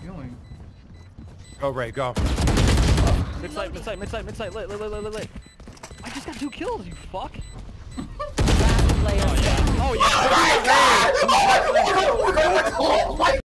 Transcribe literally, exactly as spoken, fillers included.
healing. Go, Ray, go. Mid side, mid side, mid side, mid side, lit, lit, lit, lit, lit. I just got two kills, you fuck. Last player. Oh yeah. Oh yeah. Oh my god! Oh my god!